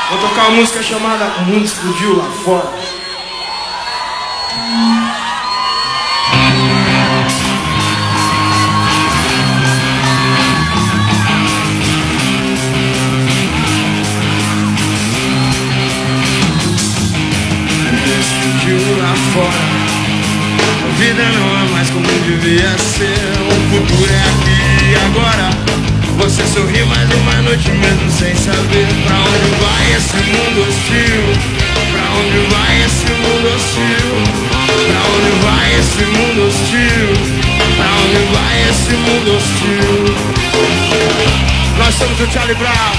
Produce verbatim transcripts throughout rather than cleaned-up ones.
Vou tocar uma música chamada O Mundo Explodiu Lá Fora. Explodiu lá fora. A vida não é mais como devia ser. O futuro é aqui e agora. Você sorri mais uma noite mesmo sem saber pra onde vai esse mundo hostil. Pra onde vai esse mundo hostil. Pra onde vai esse mundo hostil. Pra onde vai esse mundo hostil. Nós somos o Charlie Brown.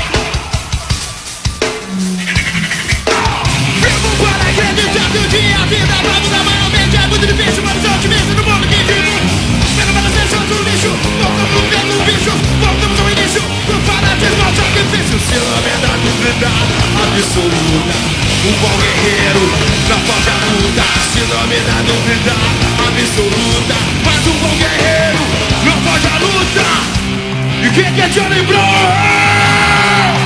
Acreditar que um dia a vida vai mudar maiormente. É muito difícil, mas eu otimista no mundo que vivo. Pelo menos deixando o lixo. Voltamos vendo bicho. Voltamos ao início do fanatismo ao sacrifício. Se não é da dúvida absoluta, um bom guerreiro não pode a luta. Se não é da dúvida absoluta, mas um bom guerreiro não pode a luta. E quem que é Johnny Brown?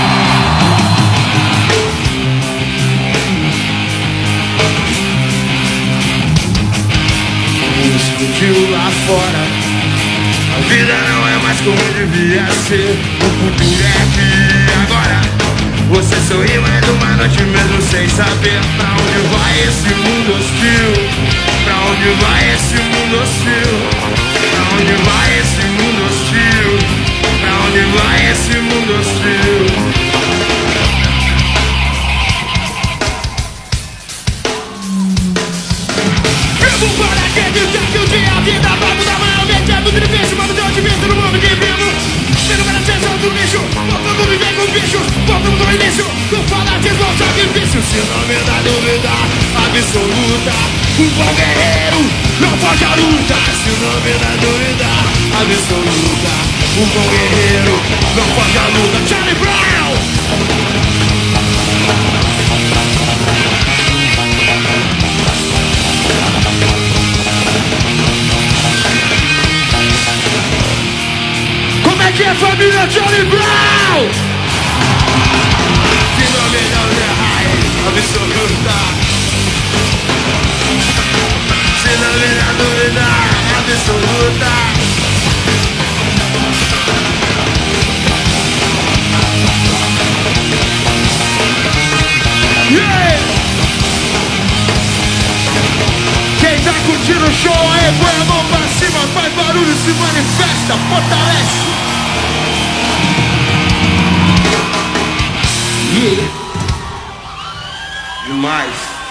Explodiu lá fora. A vida não é mais como devia ser. O futuro é aqui agora. Você sorri mais uma noite mesmo sem saber pra onde vai esse mundo hostil. Pra onde vai esse mundo hostil. Pra onde vai esse mundo hostil. Pra onde vai esse mundo hostil. Para acreditar que um dia a vida vai mudar maiormente. É muito difícil, mas eu otimista no mundo que vivo. Sendo menos sensação do lixo. Voltamos a viver com bichos. Voltamos ao início do fanatismo ao sacrifício. Se não é da dúvida absoluta, um bom guerreiro não pode a luta. Se não é da dúvida absoluta, um bom guerreiro não pode a luta. Charlie Brown! Como é que é, família Charlie Brown? Se não me dá o absoluta. Se não me dá dúvida absoluta. Yeah! Quem tá curtindo o show aí, põe a mão pra cima, faz barulho, se manifesta, fortalece. Yeah. Demais.